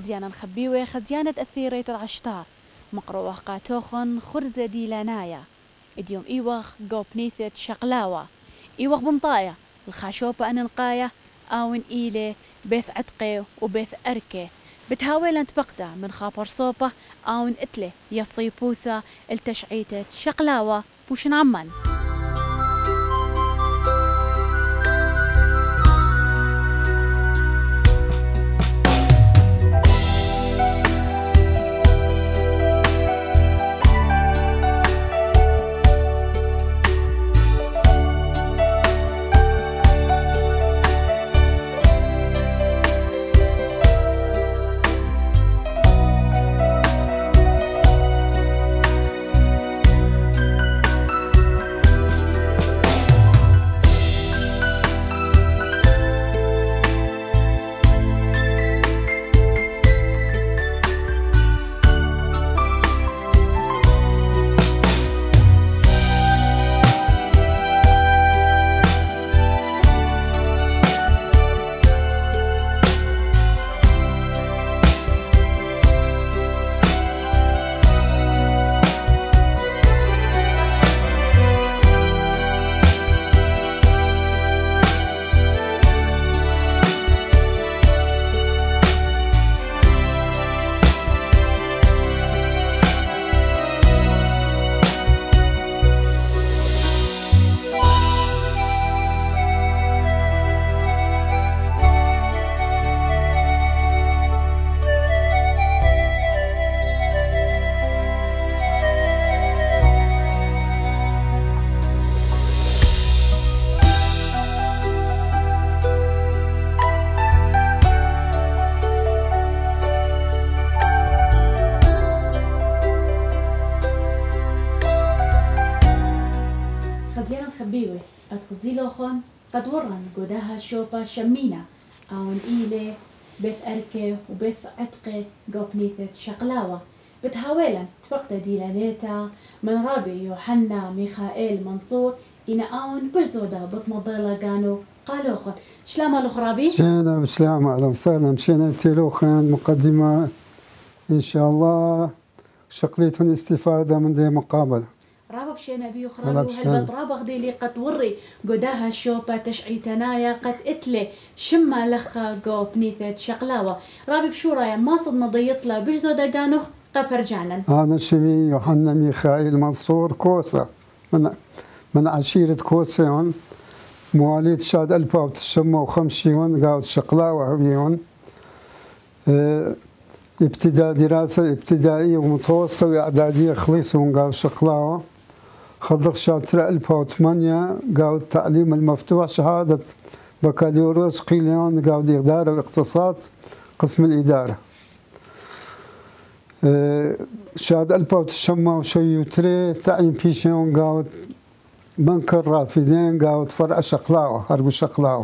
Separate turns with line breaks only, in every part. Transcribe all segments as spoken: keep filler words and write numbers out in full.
خزيانة نخبيوه خزيانة أثيرة العشتار مقروة قاتوخن خرزة ديلانايا إديوم إيوخ جو بنيثة شقلاوة إيوخ بنطايا الخاشوبة أننقايا آون إيلي بيث عتقي وبيث أركي بتهاويلن تبقتا من خابر صوبة آون إتلي يصيبوثا التشعيتة شقلاوة بوشن عمان. خزيانة مخبيوه أتخزيلوخن قد ورن قداها شوبا شمينا آون إيلي بيث أركي وبيث عتقي قوبنيثة شقلاوة بتهاويلا تفقت ديلانيتا من رابي يوحنا ميخائيل منصور إنا آون بجزودا بطمضيلا قانو قالوخن شلامة الأخرابي؟
شينا بسلامة أهلا وسهلا مشينا تيلوخن مقدمة إن شاء الله شقليتهم استفادة من دي مقابلة
رابا بشينا بيو خرابي وهالبط رابا غدي لي قد وري قداها الشوبة تشعيتنايا قد اتلي شما لخا قو بنيثة شقلاوة رابي بشو رايا ما صد مضيطلا بجزو دقانوخ قبر جعلا
أنا شمي يوحنا ميخائيل منصور كوسة من من عشيرة كوسيون مواليد شاد ألف وتسعمائة وخمسين قاود شقلاوة هبيون اه ابتداء دراسة ابتدائية ومتوسطة وإعدادية خليصهم قاود شقلاوة خضر شاطرة ألف وثمانية قاود التعليم المفتوح شهادة بكالوريوس قيليون قاود إدارة واقتصاد قسم الإدارة اه شهادة ألف وتسعمائة وشيوتري تعيين بيشيون قاود بنك الرافدين قاود فرع شقلاوة هربو شقلاوة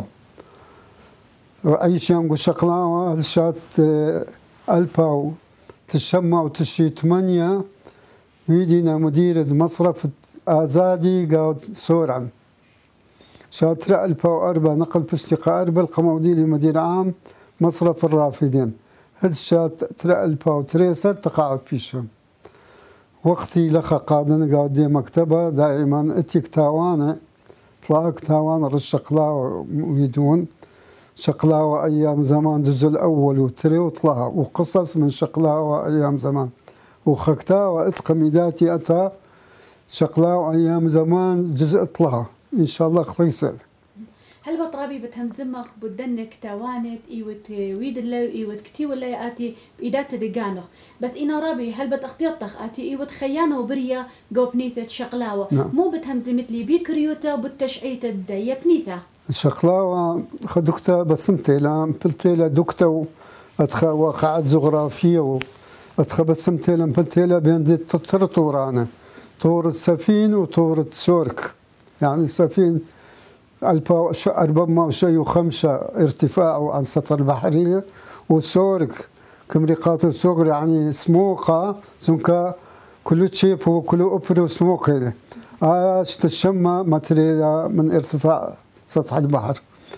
وأي شيء شقلاوة هالشات اه ألف وتسعمائة وثمانية ويدينا مدير مصرف آزادي قاود سورعا شاترة ألف وأربعة نقل باشتقاء أربع القموديلي مدير عام مصرف الرافدين هاد الشات ترى ألف وثلاثة تقاعد بيشهم وقتي لخا قادن قاود دي مكتبة دائما اتيك تاوانا طلاق تاوانا رشقلاوة ويدون شقلاوة أيام زمان الجزء الأول وتري وطلع وقصص من شقلاوة أيام زمان وخكتاوة اتقميداتي أتا شقلاوة أيام زمان جزء طلع إن شاء الله خليصل.
هل بطرابي بتهمزمخ بدنك تاوانت إيوت ويد الله إيوت كتي ولا آتي بإيدات دقانخ بس إنا رابي هل بتأختيطخ آتي إيوت خيانة وبرية جو بنيثة شقلاوة نعم. مو بتهمزمت لي بيكريوتا وبالتشعيت الداية بنيثة
شقلاوة خدكتا بسمتيلا بلتيلا دكتو أدخا واقعات جغرافية وأدخا بسمتيلا بلتيلا بين دي تطر طورانا طور السفين وطور سورك يعني السفين ألف أربعمائة وشي وخمسة ارتفاعه عن سطح البحرية وسورك كمريقات الصغر يعني سموقة سنكا كل تشيب وكل أوبرو سموقة آه تشمى ماتريلا من ارتفاع سطح البحر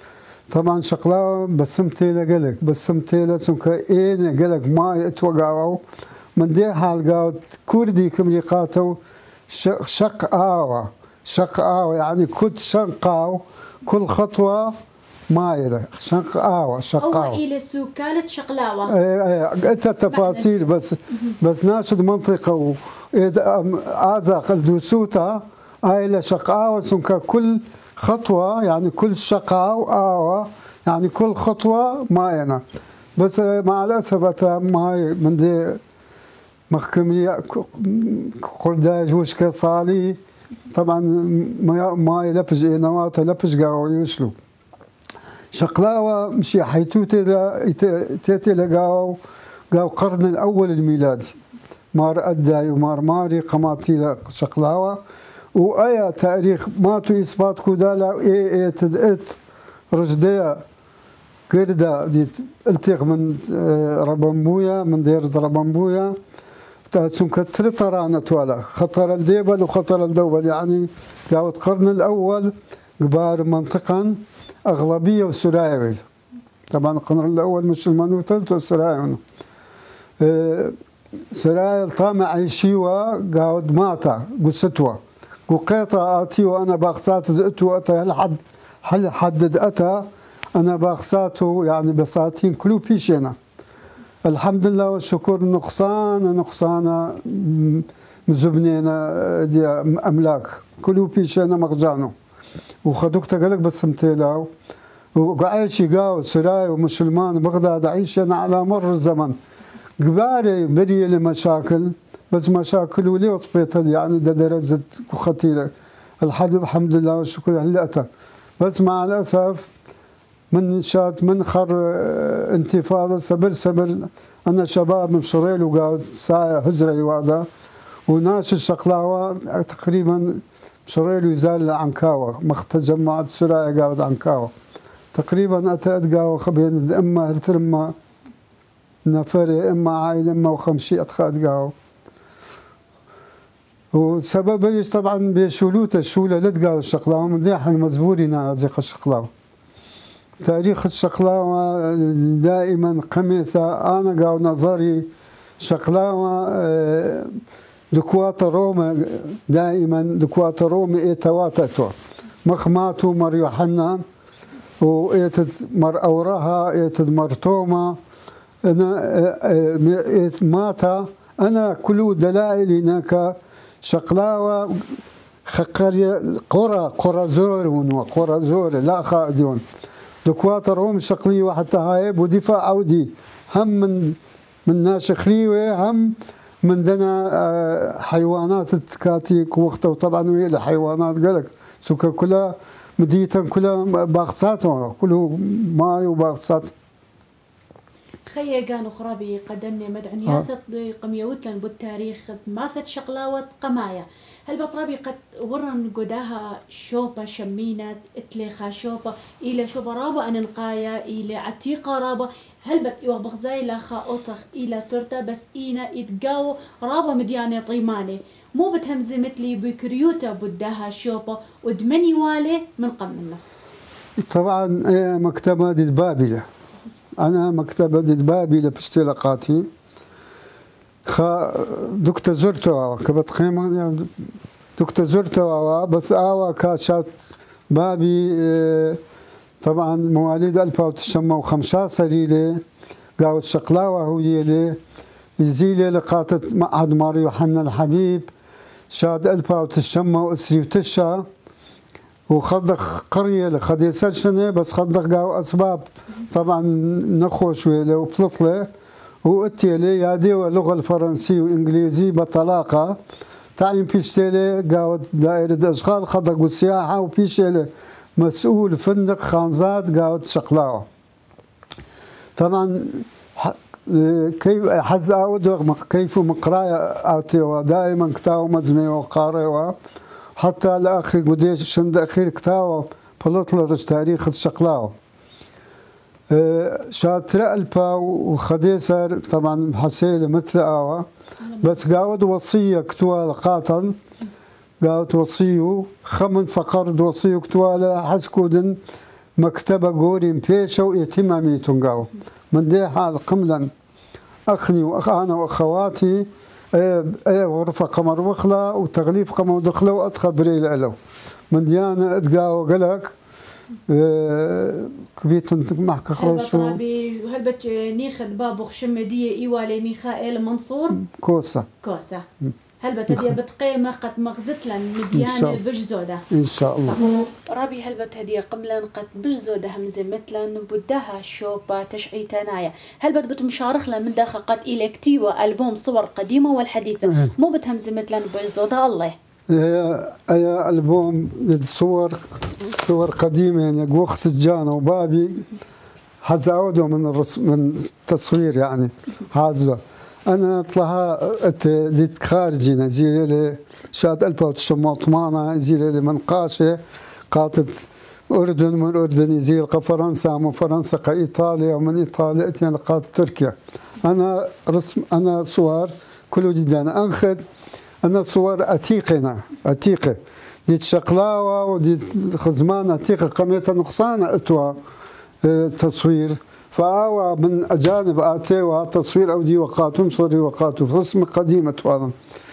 طبعا شقلاوة بسمتي لقلق بسمتي لسنك إين قلق ما يتوقعوا من دي حال قاوت كردي كم قاتو شق آوة شق آوة يعني كل شنقاو كل خطوة مايلة شق آوة شق
أو
آوة
إلى سكالة شقلاوة.
ايه ايه انت تفاصيل بس بس ناشد منطقة وآزاق الدوسوتا آيلة شق آوة سنك كل خطوة يعني كل شقاو آوة يعني كل خطوة ماينة بس مع الأسف أتا ماي من دي مخكملي قرداج وشكا صالي طبعا ما يلبج نوات لبج قاو يوصلوا شقلاوة مشي حيتو تيتي لقاو قاو قرن الأول الميلادي مار أداي ومار ماري قماتي شقلاوة وأيا تاريخ ماتوا إثبات كودالا إيه إيه تدقت رجدية قردة دي التيق من ربنبويا من دير ربنبويا سنك ترطرانة ولا خطر الديبل وخطر الدوبل يعني قاوت القرن الأول قبار منطقا أغلبية وسرايل طبعا القرن الأول مسلمان وثلث وسرايل سرايل طامع عيشيوة قاوت ماتا قستوا قيطة آتي وأنا باقسات دقتو أتا لحد حل حدد أتا أنا باقساته يعني بساتين كلو بيشينا الحمد لله والشكر نقصان نقصان مزبنينا دي أملاك كلو بيشينا مقجانو وخدوك تقلق بس متيلاو وقعيشي قاو سراي ومسلمان بغداد عيشنا على مر الزمن قباري بري لمشاكل بس مشاكل ولي وطبيت يعني دا درجة خطيرة الحد الحمد لله والشكر هلأتا بس مع الأسف من شات من خر انتفاضة سبر سبر أنا شباب من شريل وقاعد ساعة هجرة يوادا وناس الشقلاوة تقريبا شريل يزال عنكاوة مخت جماعة سرايا قاعد عنكاوة تقريبا أتأت قاوة خبين إما هلترما نفري إما عائلة إما وخمشي أتخاد قاوة وسبب ايش طبعا بشولوت الشوله لتقاو الشقلاوه من ديحن مزبورنا زيق الشقلاوه تاريخ الشقلاوه دائما قميثه انا قاو نظري شقلاوه دكوات روما دائما دكوات روما ايتواتتو مخماتو مر يوحنا وايتد مر اوراها ايتد مرتوما انا ماتا انا كل دلائل هناك شقلاوة خقرية قرى قرى زور ونوا قرى زور لا خادون دكواتر هم شقلية وحتى هايب ودفاع عودي هم من من ناس خريوة هم من دنا حيوانات تكاتيك وقتها وطبعا وهي الحيوانات قالك سكا كلها مديتا كلها باغصاتهم كله ماي وباغصات
خيا كانوا خرابي قدمني مدعنيات قميوتلن بالتاريخ ماثت شقلاوة قمايا هل بطرابي قد ورن قداها شوبة شمينات اتليخا شوبة إلى شوبة رابة أننقايا إلى عتيقة رابة هل بت يوه بغزاي لاخا أوطخ إلى سرطة بس إينا إتقاو رابة مديانة طيماني مو بتهمزي مثلي بكريوتا بداها شوبة ودمني والي من قمنا
طبعا مكتبة دي بابلة أنا مكتبة دي بابلة باشتلاقاتي خا دكتور زرتوا كبت قيمة دكتور زرتوا بس آوا كاشات بابي طبعا مواليد ألف وتسعمائة وخمسة سريلة قاوت شقلاوة هو يلي يزيلي لقاتت معهد مار يوحنا الحبيب شاد ألف وتسعمائة وتسعة وخدخ قرية لخديسة سنة بس خدخ قاو أسباب طبعا نخوش ويلي وبطلطلة وقتيلي يادي اللغة الفرنسية وإنجليزي بطلاقة تعين بيشتيلي قاوت دائرة أشغال خدق والسياحة وبيشتيلي مسؤول فندق خانزات قاوت شقلاوة طبعا كيف حز أود كيف مقرايا آتيوا دائما كتاو مزمي وقاريوا حتى الأخير قديش شند أخير كتاو بلطلرش تاريخ الشقلاوة شاتر ألبا وخديسر طبعا حسيلة مثل آوا بس قاود وصية كتوها القاتل قاود وصيه خمن فقرد وصيه كتوها حسكودن مكتبة قورين بيشو اهتمامي تنقاو من دي حال قملا أخني وأنا وأخواتي أي غرفة قمر وخلة وتغليف قمر ودخلة وأدخل بريل ألو من ديانا أتقاو قلق كبيت معك خروشو
هل بت نيخد بابو خشمدية إيوالي ميخائيل منصور
كوسة
كوسة هل بتهدي بتقيمة قد مغزت لن مديان بجزودة
إن شاء الله
ربي هل بتهدي قبلا قد بجزودة همزة مثلا بدها شوبة تشعي تنايا هل بت بتمشارخ لها من داخل قد إلكتيوة ألبوم صور قديمة والحديثة مو بتهمزة مثلا بجزودة الله
يا ألبوم صور صور قديمة يعني وقت الجانا وبابي حزعوده من الرسم من التصوير يعني حازله أنا طلعها ديت خارجي نزيل لي شاد ألف وتسعمائة وثمانية نزيل لي من قاشة قاطت أردن من أردن يزيل فرنسا من فرنسا قا إيطاليا ومن إيطاليا أتينا قاطت تركيا أنا رسم أنا صور كله جدا أنا أنخذ أنا صور أتيقنا أتيقة ديت شقلاوة وديت خزمان أتيقة قمية نقصان أتوا تصوير فأوا من أجانب آتيوا تصوير أودي وقاتهم صوري وقاتهم رسم قديمة وانا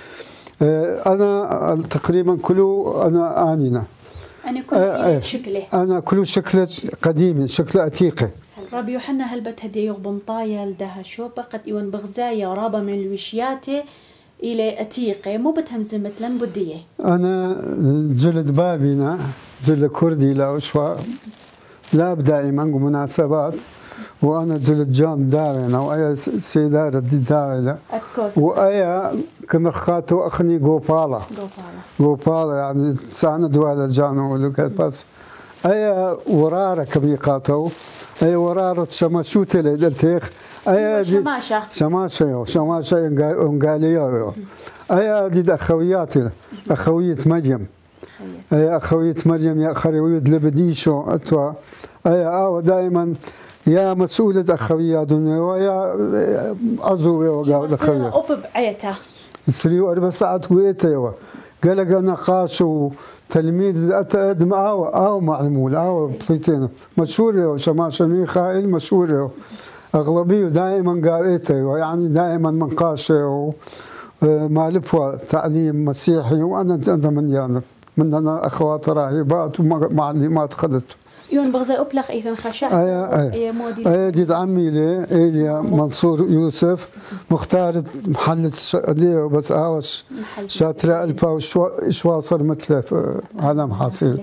أنا تقريبا كله أنا آنينا
أنا كل شكله
أنا كل شكل قديم شكل أتيقة
ربي يوحنا هل بتهدي يغبن طايل ده شوبة قد إيوان بغزايا رابا من الوشياتي إلى أتيقة مو بتهمزة مثلا بدية
أنا جلد بابنا جلد كردي لا أشوى لا دائما مناسبات وأنا جلد جام داوينا وأيا سيدارة دي داوينا وأيا كمرخاتو أخني غوبالا غوبالا يعني سانا دوالا جانو بس أيا ورارة كبيقاتو أيا ورارة شماشوتي لدلتيخ أيا دي
شماشة
شماشة يو شماشة انقاليا يو أيا دي أخوياتي أخوية مريم أيا أخوية مريم يا أخوية لبديشو أتوا أيا أو دائما يا مسؤولة أخويات ويا أزوي وقاعد أخويات
أوب بعيته
سريو أربع ساعات ويته يوا قال لك نقاش وتلميذ أتأد معه أو معلمول أو بليتين مشهور يوا شماشة ميخائيل مشهور يوا أغلبية دائما قاعدته يعني دائما منقاشة ومالفوا تعليم مسيحي وأنا أنا من جانب من أنا أخوات راهبات ومعلمات خذته
يون بغزة أبلغ إذا خشاء
أيا أيا أيا ديد عمي لي إيليا منصور يوسف مختار محلة الشقدية بس أوش شاطرة ألبا وش واصل مثله هذا محاصيل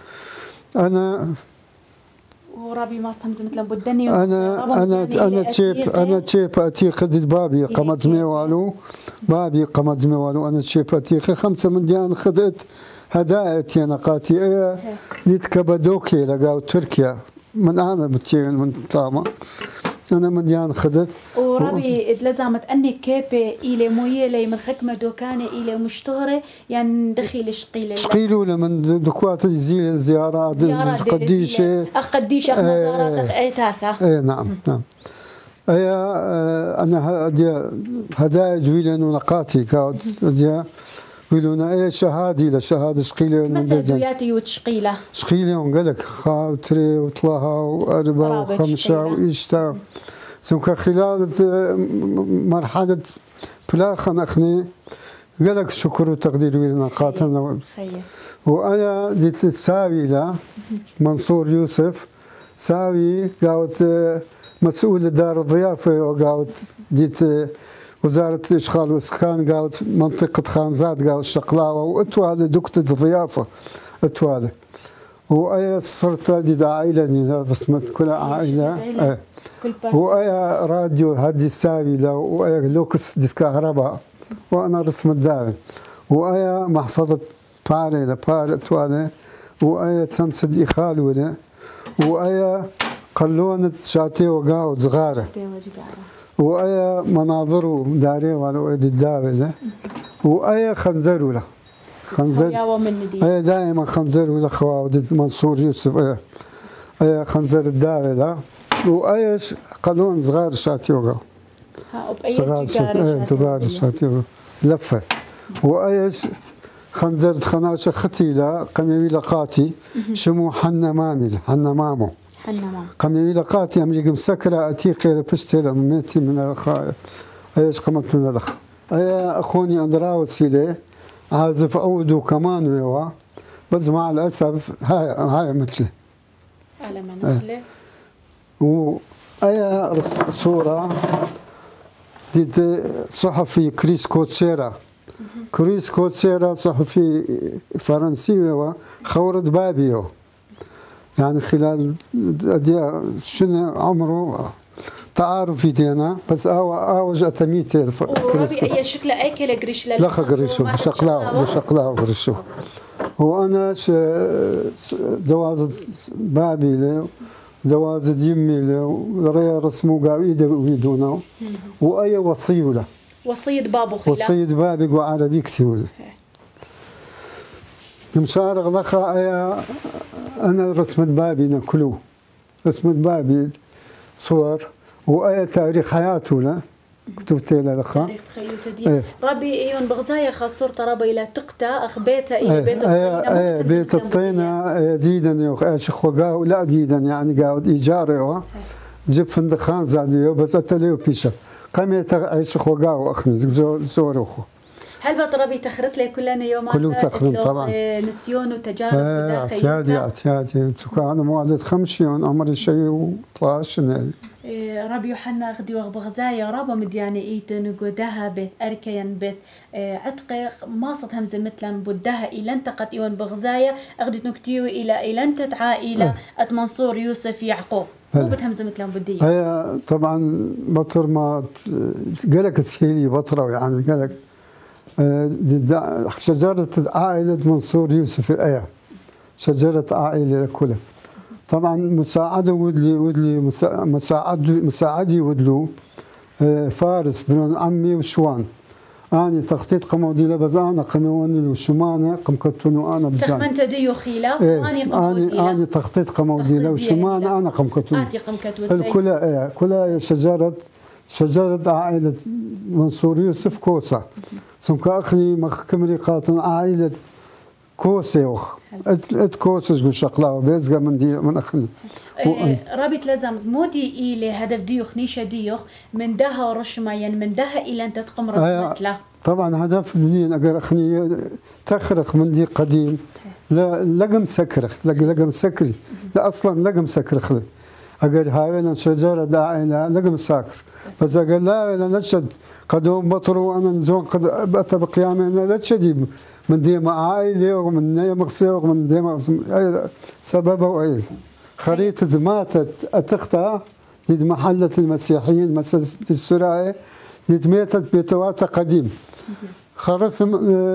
أنا
ورابي ما استمز مثلا بدني
أنا أنا أنا تشيب أنا تشيب أتيق ديد بابي قمز ميوالو بابي قمز ميوالو أنا تشيب أتيق خمسة من ديان خدت هدايا تينا قاتي ايه نيت كابادوكي لقاو تركيا من انا بتشين من طامة انا من ديان خدت
وربي اتلزمت اني كيبي الى مويلي من حكمة دوكانة الى مشتهرة يعني دخيل شقيلة
شقيلو لمن دكوات يزيل الزيارات القديشة
القديشة مزارات ايتاثة
ايه نعم نعم ايه انا هدايا دويلن ونقاتي كاود ديا يقولون ايه شهادي لشهاده شقيله
مثلا زوياتي وتشقيله
شقيله ونقلك خاطري وطلها واربعه وخمسه وايشتا سمك خلال مرحله بلاخن اخني قالك شكر وتقدير لنا قاتلنا وانا ديت ساوي له منصور يوسف ساوي قاوت مسؤول دار الضيافه وقاوت ديت وزارة الإشغال والإسكان قالت منطقة خانزاد قالت الشقلاوة وأتوالي دكتور الضيافة أتوالي وأي صرت دي عائلة رسمت كل عائلة وأي راديو هدي ساوي له وأي لوكس دي كهرباء وأنا رسمت داوي وأي محفظة باري لباري أتوالي وأي تسمسد إخالولي وأي قلونة شاتي وقاوت صغارة وأي مناظر داري ولا أيدي الداوي وأي خنزر ولا خنزر أي دائما خنزر ولا خواه منصور يوسف أي أي خنزر الداوي لا وأي قانون صغار شاتيوغا صغار صغار شاتيوغا لفة وأي خنزرت خناشة ختيلة قميوي لقاتي شمو حنا مامل حنا مامو
حنا مامو
قميوي لقاتي أمريكا مسكرة أتيقي لبشتي ميتي من الأخ أيش قمت من الأخ أي أخوني أندراو سيلي عازف أودو كمان ويوا بس مع الأسف هاي هاي مثلي
على ما نخلي
و أي صورة دي صحفي كريس كوتشيرا كريس كوتشيرا صحفي فرنسي خورد بابيو يعني خلال شنو عمره تعارفي دينا بس أو أوج أتميتي
وربي أي شكل أكل قريش
لا قريشو بشقلاو بشقلاو قريشو وأنا جواز بابي له جواز يمي له رسمو قاعدة ويدونا وأي وصية له
وصية بابو خلا
وصية بابي وعربي كتير مشارق لخا أيا أنا رسمت بابي نكلو رسمت بابي صور وأي تاريخ حياته له كتبت له لخا
تاريخ خيوته دي ربي ايون بغزايا خاصور ترابي لا تقتا اخبيتا اي بيت
الطينه اي بيت الطينه ديدا يا شيخ وقاو لا ديدا يعني قاعد ايجاري جيب فندخان زاديو بس اتليو بيشا قامت شيخ وقاو اخني زوروخو
هل بطربي تخرت لي كلنا يوم
كله تخرت طبعا
نسيون وتجارب
بداخل اعتيادي اعتيادي انا موالد خمسين عمري شيء اثناشر سنه
ربي يوحنا اخدي وغبغزايا رابا مدياني ايتن وقودها بيت اركيان بيت عتقي ماصت همزه مثلا بدها الى انتقت ايوان بغزايا اخدت نكتيو الى الى انتت عائله ات منصور يوسف يعقوب مو بتهمزه مثلا بديه
هي طبعا بطر ما قالك تسهيلي بطره يعني قالك شجرة عائلة منصور يوسف الآية شجرة عائلة كلها طبعا مساعده ودلي ودلي مساعد مساعدي ودلو فارس بن عمي وشوان أنا تخطيط قمودي لبز أنا قموني وشمانة قم كتونو أنا بجان
تخمنت ديو خيلة
أنا قمودي أنا تخطيط قمودي لو شمانة أنا قم كتونو
آتي قم كتونو
الكلها إيه كلها شجرة شجرة عائلة منصور يوسف كوسة سمك أخني مخ كمري قاطن عائلة كوسيوخ ات كوسش جو شقلاو بيزغا من دي من أخني
رابط لازم مودي إلي هدف ديوخ نيشة ديوخ من دها رشمين من دها إلى أن تتقم رسمتلا
طبعا هدف منين أقر أخني تخرق من دي قديم لا لقم سكرخ لقم سكري لا أصلا لقم سكرخ أقول هاي شجرة داعية لقم ساكر بس أقول لا أنا نشد قدوم بطرو أنا نزون قد أتى بقيامي أنا لا تشدي من ديما عائلة ومن ديما مقصي ومن ديما سببه أيل خريطة ماتت أتختها دي محلة المسيحيين مسألة السراية دي ماتت بيتواتة قديم خرسم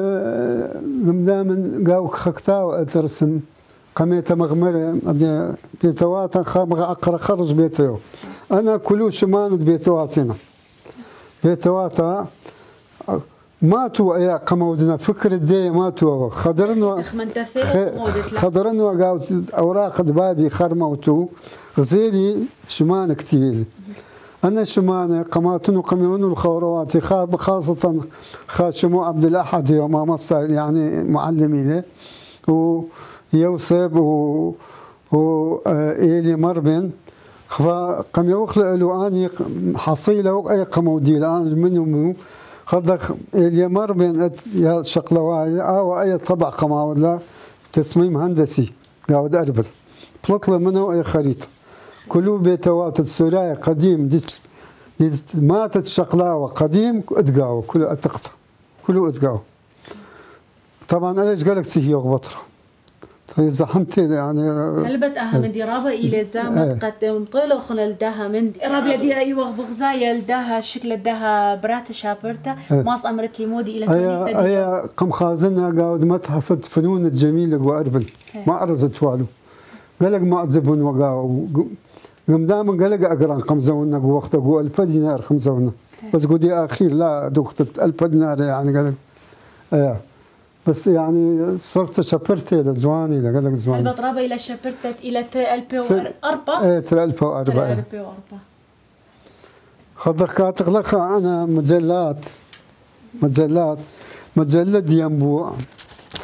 من قاو خكتا وأترسم قميت مغمرة بيتواتن خامغ أقرأ خرج بيتيو أنا كلو شمان بيتواتنا بيتواتا ماتوا يا قمودنا فكر الدي ماتوا خضرنا خضرنا وقاوت أوراق بابي خرموتو غزيلي شمان كتير أنا شمان قماتن وقميون الخورواتي خاب خاصة خاشمو عبد الأحد يوم مصر يعني معلمي له و يوسف و و إيلي مربن خفا قم يوخلق له أني حصيلة أي قمودي الآن منهم خدك إيلي مربن يا شقلواي أو أي طبع قما ولا تصميم هندسي قاعد أربل بطلع منه أي خريطة كله بيتوات السرايا قديم دي, دي ماتت شقلاوة قديم اتقاو كله اتقطع كله اتقاو طبعا ايش قالك سيهي وغبطره زحمتي يعني
هل بتأها من دي رابا إلى زامن قد طلخن الدها من رابا دي أيوة بغزايا الدها شكل الدها برات شابرتا ماس أمرت لي مودي إلى
توني أي قم خازنها قاعد متحف فنون الجميلة وأربل ما أرزت والو قالك ما أتزبون وقاو قم دائما قالك أقرأ قم زونا وقت أقول ألف دينار قم زونا بس قودي أخير لا دخت ألف دينار يعني قالك آه بس يعني صرت شبرتي لزواني لقال لك زواني
البطرابة إلى شبرتت إلى ترى ألف وأربعة
إيه ترى ألف وأربعة
ألف وأربعة
خذك كاتغلقها أنا مجلات مجلات مجلة ينبوع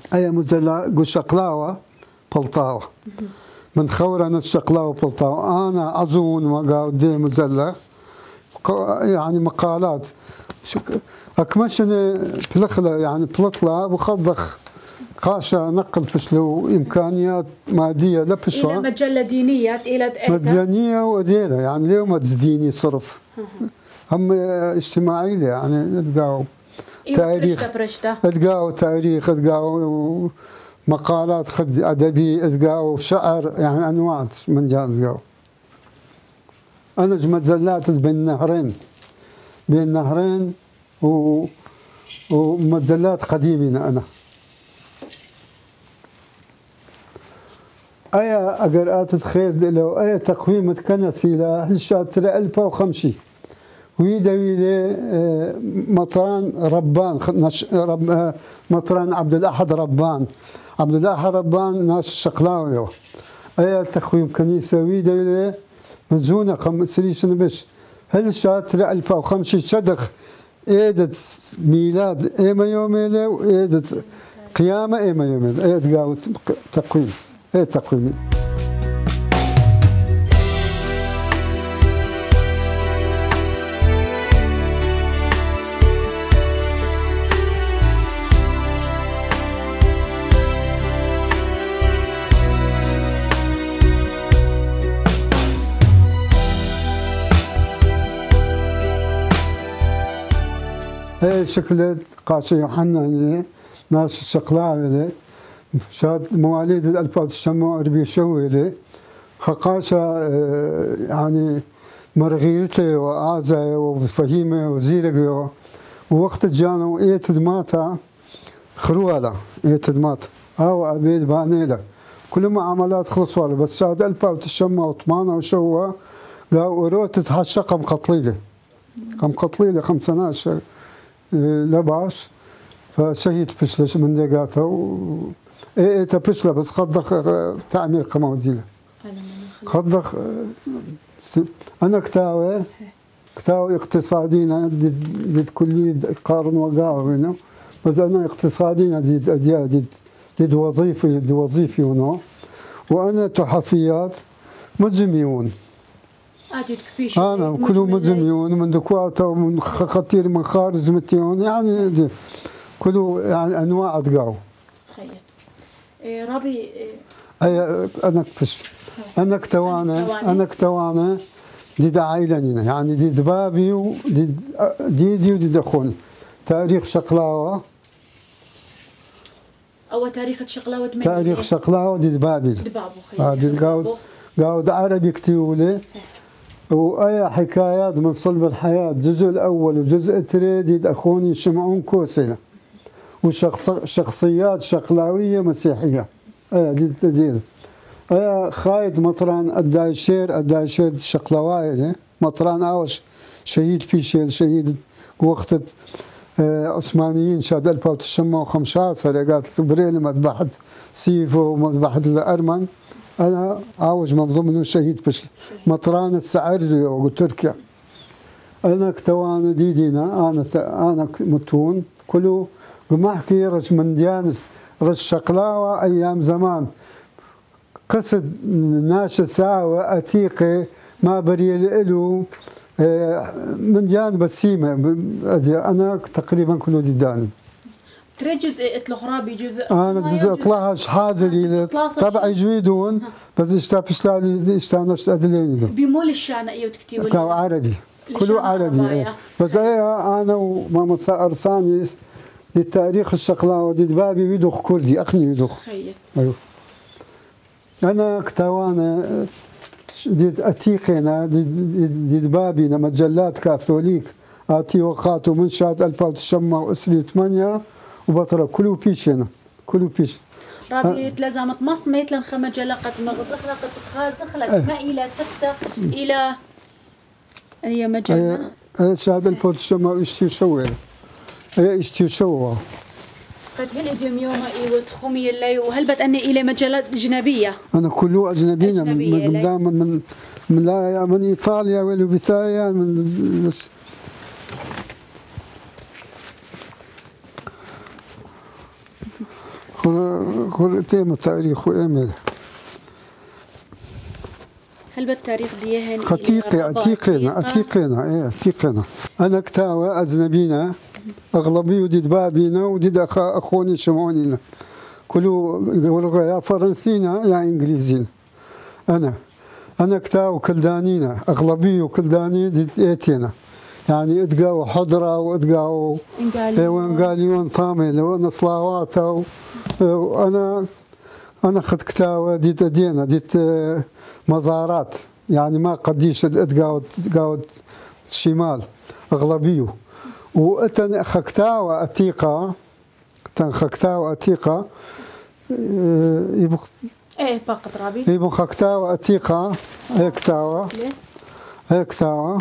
أي مجلة قو شقلاوة بلطاوة من خورنا الشقلاوة بلطاوة أنا أظن وقاو دي مجلة يعني مقالات أكمشني بلخلة يعني بلطلة وخضخ قاشة نقل بشلو إمكانيات مادية لا بشوا
إلى مجلة دينية إلى
مدنية ودينة يعني اليوم ما تزديني صرف هم اجتماعي لي يعني تلقاو تاريخ تلقاو تاريخ تلقاو مقالات خد أدبي تلقاو شعر يعني أنواع من جان تلقاو أنا مجلات بين نهرين بين نهرين و ومجلات قديمة أنا أيا أقرأت تخيل لو أيا تقويم كنسي لهالشاتر ألف وخمسين ويدا ويدا مطران ربان رب مطران عبد الأحد ربان عبد الأحد ربان ناس الشقلاوي أيا تقويم كنيسة ويدا ويدا مزونة خمس سنين بس هالشاتر ألف وخمسين شدخ إيدة ميلاد إيما يوميلة وإيدة قيامة إيما يوميلة إيدة تقويم إيه تقويمي هي شكلت قاسي يوحنا ناس الشقلاوي شاد مواليد ألف وتسعمائة وأربعين شويلي خقاشة يعني مرغيرتي وآزا وفهيمة وزيرقيو ووقت جانو ايتد ماتا خروالة ايتد ماتا او ابيد بانيلا كل ما عملات خلصوا له بس شاد ألف وتسعمائة وثمانية وشوا قاو روتت هالشقة مقطليلي قام قطليلي خمس ناس لباس فشهيد بسلش من دقاته ايه ايه تبسله بس خضخ تعمير قموديله خضخ انا كتاوي كتاوي اقتصادينا ديد كلية قارن وقاوي بس انا اقتصادينا ديد ديد ديد وظيفي ديد وظيفي هنا وانا تحفيات مجميون انا كله مجميون من دكواتا ومن خطير من خارج متيون يعني كله يعني انواع تقاو
إيه ربي إيه
أي أنا كفش أنا كتوانا أنا كتوانا دي عائلانينا يعني دي دبابي ودي دي دي ودي دخون تاريخ شقلاوة
أو تاريخ شقلاوة
تاريخ شقلاوة دي دبابي
دبابو
هذه القاود قاود عربي كتيولي وأي حكايات من صلب الحياة الجزء الأول والجزء الثاني دي أخوني شمعون كوسينا وشخصيات شقلاوية مسيحية ايه دي تدير ايه خايد مطران الدايشير الدايشير الشقلاوي مطران اوش شهيد بيشير شهيد وقت اه عثمانيين شاد ألف وتسعمائة وخمسة عشر قالت بريلي مذبحة سيفو ومذبحة الأرمن انا اوج من ضمنه شهيد بش مطران السعردي وتركيا انا كتوان ديدينا انا انا متون كله بمحكي رج من ديانس رج شقلاوة أيام زمان قصد ناشا ساوة أتيقي ما بري له من ديان بسيمة أنا تقريبا كله ديداني
ترى جزء الغرابي جزء
أنا جزء طلعش حازري تبعي جويدون بس اشتابش لاني اشتانشت أدليني
بمول الشانة أيوة تكتيب
كاو عربي كله عربي بس أنا وماما أرسانيس دي تاريخ الشقلاوة دي دبابي ويدخ كردي أخني يدخ أيوه أنا كتوانا دي أتيقنا دي, دي دبابي مجلات كاثوليك آتي وقاتو من شاد ألف وتسعمائة وثمانية وبطرة كله بيشنا كله بيش
رابي تلازمت مصر ميتلن خمجلة قد مغزخلة قد خازخلة ما إلى تبتة إلى هي مجلة
شاد ألف وتسعمائة واشتي شوية هي اشتي شوية
قد هل إديوم يوم إيوة خمي اللي وهل بتأني إلى مجلات أجنبية
أنا كله أجنبية من من من من لا من إيطاليا والبثايا من خل تيم التاريخ وإيميل
هل بالتاريخ ديهن
عتيقة عتيقنا عتيقنا إيه عتيقنا أنا كتاوى أجنبينا أغلبية وديد بابينا وديد أخا أخوني شمعونينا كلوا يقولوا يا فرنسينا يا إنجليزينا أنا أنا كتاوى كلدانينا أغلبية كلداني ديد إيتينا يعني إدقاو حضرة وإدقاو وإنقاليون طامل ونصلاوات وأنا أنا خد كتاوى ديت أدينا ديت مزارات يعني ما قديش إدقاو إدقاو شمال أغلبية وأتن خكتاوى أتيقة تن خكتاوى أتيقة يبخ
إيه فقط رابي
يبخ خكتاوى أتيقة هيكتاوى هيكتاوى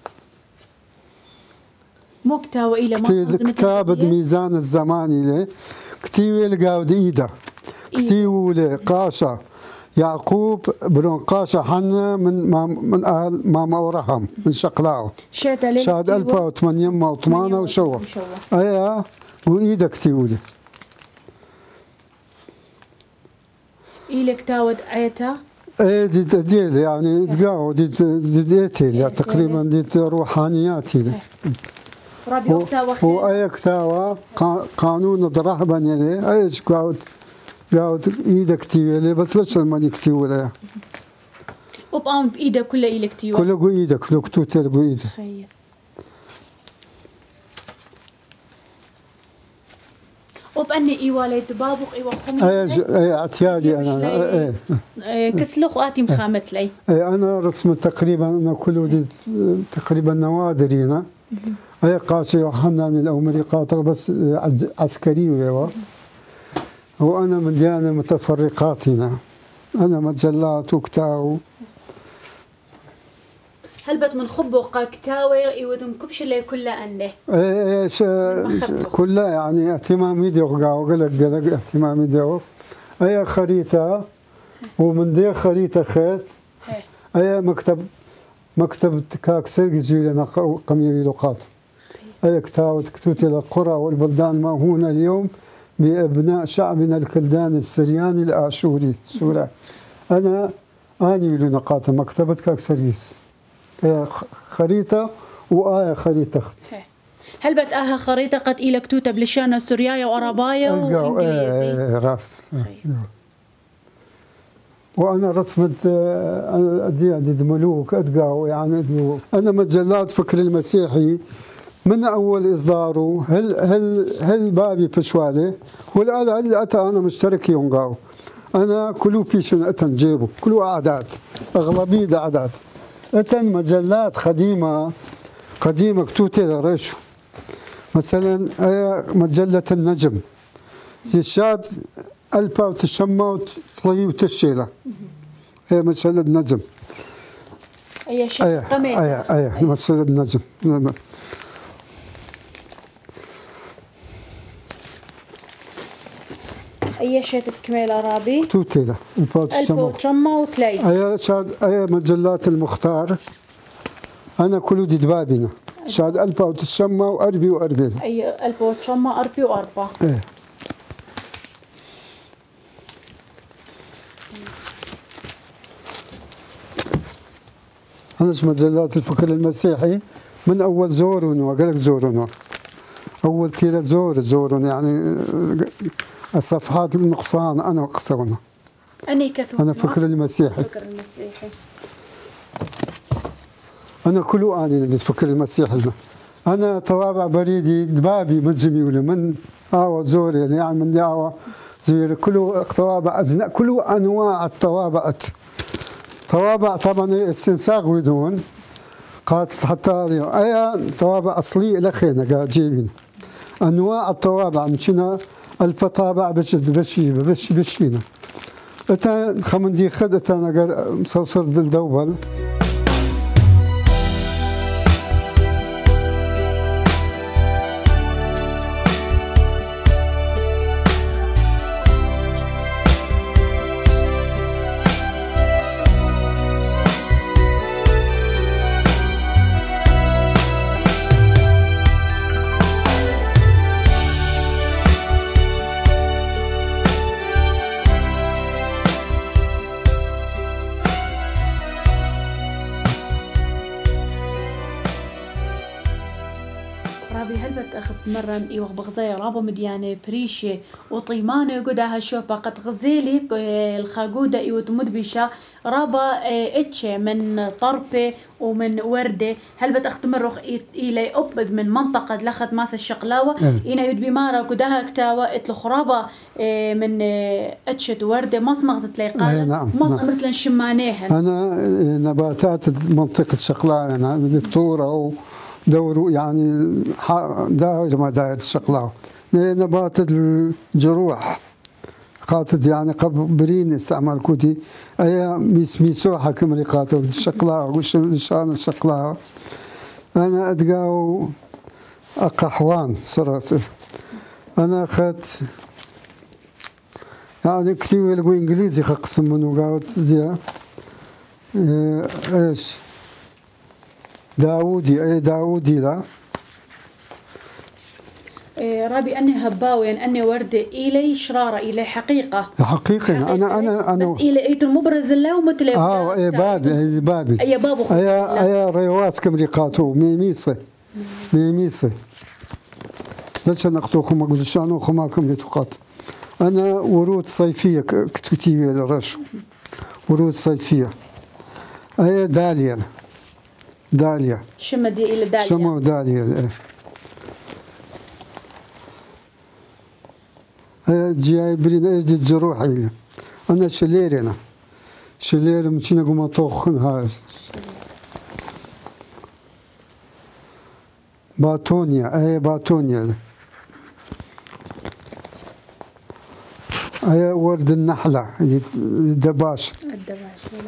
مو كتاوى إلى
كتاب ميزان الزماني له كتيوي لقاود إيدا كتيوي لقاشا يعقوب بن قاشا حنا من ما من أهل ماما ورحم من شقلاو شاد ألف وثمانية وثمانية وشوا أيا وإيدا كتيوي له
إلى كتاود عيتا
ايه دي دي يعني تقاو دي دي دي تقريبا دي روحانياتي هو أي كتاوى قانون الرهبة يعني أيش قاعد قاعد إيدك تيوي بس ليش ما نكتيوي له
وبقام بإيدك كله إيدك تيوي
كله جو إيدك كله كتوتر جو إيدك
وبأني إيوالي دبابق إيوا خمس
أي أي اعتيادي أنا
أي كسلخ وآتي مخامت لي
أي أنا رسم تقريبا أنا كله دي تقريبا نوادرينا أي قاسي يوحنا من الأمريكات بس عسكري ويوا وأنا من ديانة متفرقاتنا أنا مجلات وكتاو
هل بت من خب وقا كتاوي يودم كبش اللي كلها أنه
إيش كلها يعني اهتمامي ديو قاو قلق قلق اهتمامي ديو أي خريطة ومن دي خريطة خيط أي مكتب مكتب كاك سرق زيلنا قمية لقات أي كتاو تكتوتي للقرى والبلدان ما هنا اليوم بأبناء شعبنا الكلداني السرياني الآشوري سورة أنا آني لنقاط مكتبة كاك سريس خريطة وآية خريطة
هل بتأها خريطة قد إلى كتوتة بلشانة سوريايا وعربايا وإنجليزي؟
ايه راس وأنا رسمت أدي أدي ملوك أدقاو يعني أنا مجلات فكر المسيحي من أول إصداره هل هل هل بابي بشوالي والآن هل أتى أنا مشترك يونقاو أنا كلو بيشن أتن جيبه كلو أعداد أغلبية أعداد أتن مجلات قديمة قديمة كتوتي لريشو مثلا مجلة النجم زي الشاد ألبا وتشموت طلي وتشيلة هي مجلة النجم
أي شيء
أي أي أي مجلة النجم
أي شيء تكمل عربي
توتيلا
ألبا وتشموت لي
أي شاد أي مجلات المختار أنا كله دي دبابنا شاد ألبا وتشمى وأربي وأربي
أي ألبا وتشمى أربي وأربع
إيه أنا مجلات الفكر المسيحي من أول زورون وقالك زورون أول تيرة زور زورون يعني الصفحات النقصان أنا أقصرنا
أني كثر
أنا فكر المسيحي
فكر المسيحي
أنا كله آني الفكر المسيحي أنا طوابع بريدي دبابي مجمي ولا من آوى زور يعني, يعني من آوى زور كله طوابع أزناء كله أنواع الطوابع طوابع طبعا استنساخ ودون قاتل حتى أي طوابع أصلية لخينا قاعد جايبين أنواع الطوابع مشينا البطابع بش بشي بش بشينا أتا خمندي خد أتا نقر مصوصر دل
أخذ مرة إيوه بغزايا رابو مديانة بريشة وطيمانة يقودها هالشوبة قد غزيلي الخاقودة إيوه تمد بيشا رابا إتشي من طربة ومن وردة هل بتختمر إلي أبد من منطقة لخت ماث الشقلاوة إنا يد بمارا قودها كتاوة إتلخ رابا من إتشت وردة ماس مغزت لي قال
نعم
ماس
نعم.
أمرت لن شمانيهن
أنا نباتات منطقة شقلاوة يعني الطورة ودوروا يعني دائرة ما دائرة الشقلاوة نبات الجروح قاتد يعني قبل برين استعمال كودي أي ميس ميسوحة كمري قاتد الشقلاوة وش لشان الشقلاوة أنا أدقاو أقحوان صرت أنا أخذت يعني كثير يلقوا إنجليزي خقسم منو قاوت دي إيش داودي أي داودي لا
رابي أني هباوي يعني أني وردة إلي شرارة إلي حقيقة
حقيقة أنا أنا أنا
بس إلي إيت المبرز الله ومثل
آه إيه بابي إيه بابي
أي بابو
أي أي ريواس كمريقاتو ميميسة ميميسة ليش نقطو خما قلت شانو خما كمريتوقات أنا ورود صيفية كتبتي الرشو ورود صيفية أي داليا داليا
شما دي إلى داليا
شما داليا إيه جاي برين ايش دي الجروح إلي أنا شلير أنا شلير مشينا قوم أطوخن هاي باتونيا أي باتونيا أي ورد النحلة الدباش
الدباش ولا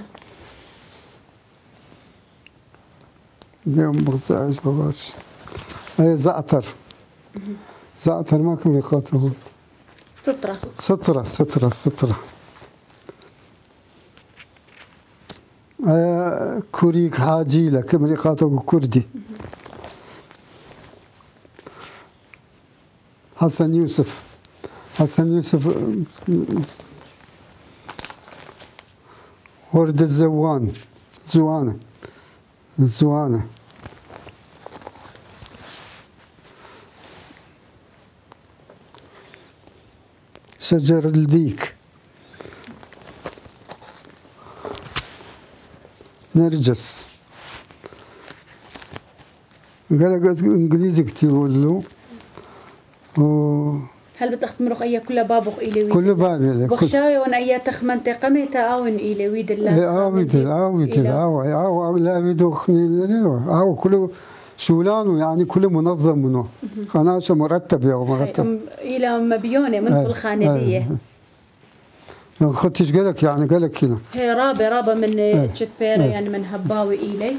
اليوم بغزاش بغاش أي زعتر زعتر ما كم يقاتله
سترة
سترة سترة سترة أي كوريك حاجيلة كم يقاتله كردي حسن يوسف حسن يوسف ورد الزوان زوانة الزوانة شجر الديك نرجس قال انجليزي كتير و
هل بتختمرخ أي كل بابخ إلي ويد
كل بابي
بخشاوي وان أي تخمنت قمت أو إلي ويد الله
آويد آويد آوي آوي لا ويدو خنين آوي كله شولانو يعني كله منظم منه خناشه مرتب يا مرتب
إلى مبيونة من كل خانية
خدتش قالك يعني قالك هنا
هي رابة رابة من تشتبيرة يعني من هباوي إلي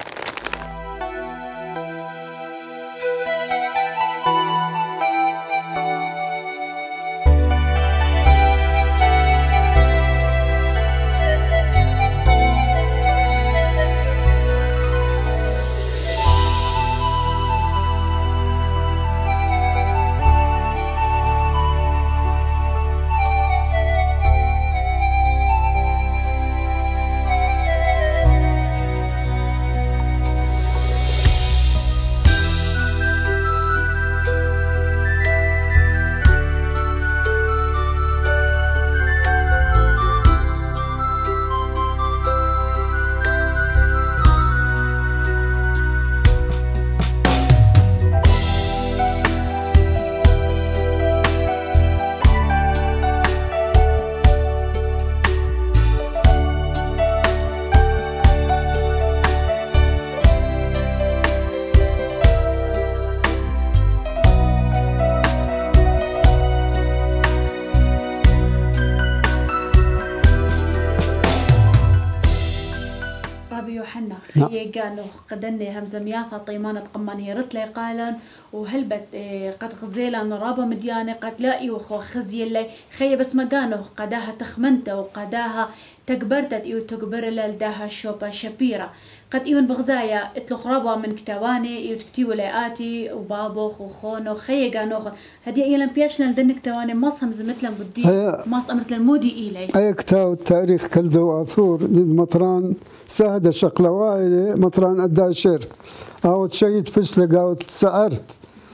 هي قالوا قدني همزة مياثة طيمانة قمان هي رتلي قالن وهلبت قد غزيلا رابا مديانة قد لاقي وخو خزي اللي خي بس ما قانو قداها تخمنته وقداها تكبرتت ايو تكبر لالداها شوبا شبيرة قد ايون بغزايا اتلو خرابا من كتواني ايو تكتيو لاياتي وبابوخ وخونو خي قانو هدي ايلان بياشنا لدنك تواني ماس همزة مثلا بدي ماس امرت المودي ايلي
اي كتاو التاريخ كلدو اثور مطران سهدة شقلوائي مطران ادى شير او تشيد بس لقاوت سعرت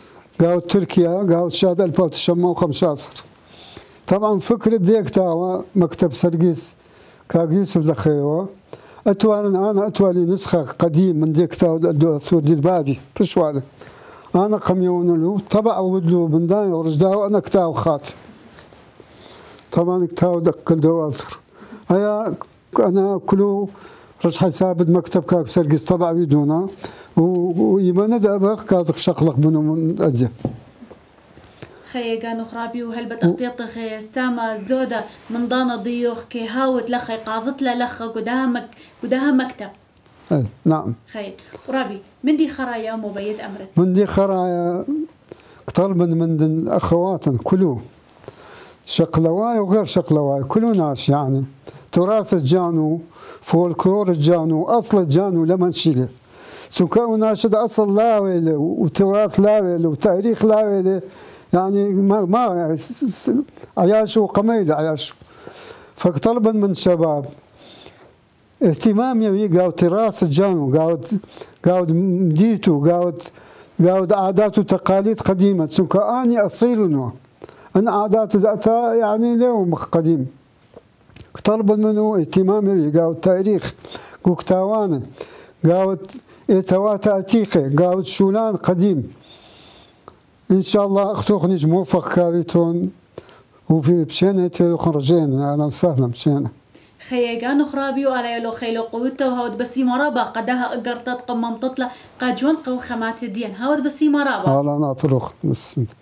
قاو تركيا قاو شاد ألف وتسعمائة وخمسة عشر. طبعا فكرة ديك تاوى مكتب سرقيس كاق يوسف لخيوة أتوالي أنا أتوالي نسخة قديم من ديك تاوى الدكتور دي البابي بشوالي أنا قميون له طبع ودلو من داي ورجداو أنا كتاو خاطر طبعا كتاو دق الدوالتر هيا أنا كلو رش حساب مكتب كاك سرقيس طبع بدونا ويمانا دابا كازق شقلق منو من أجل
خي كانوا خرابي وهل بتقطيط خي سامة زودة من ضانا ضيوخ كي هاوت لخي قاضت له لخ قداها مك قداها مكتب.
أي نعم.
خي رابي من دي خرايا مبيد أمرك.
من دي خرايا طلبا من أخواتنا كلو شقلواي وغير شقلواي كلو ناس يعني تراث الجانو فولكلور الجانو أصل الجانو لما نشيله سكان ناشد أصل لاويله وتراث لاويله وتاريخ لاويله يعني ما ما عياش وقميل عياش فطلبا من الشباب اهتمام يوي قاود تراث الجانو قاود قاود مديتو قاود قاود عادات وتقاليد قديمة سكا أني أصيلنا أن عادات ذاتها يعني اليوم قديم طلبا منه اهتمام يوي قاود تاريخ قوكتاوانه قاود إتوات عتيقة قاود شولان قديم إن شاء الله أختوخ نج موفق كاريتون وفي بشينة خرجين أهلا وسهلا بشينة
خيجان خرابي وعلى يلو خيلو قوته وهود بسي مرابا قدها أقرطت قمم تطلع قاجون قو خمات الدين هود بسي مرابا
هلا ناطروخ بس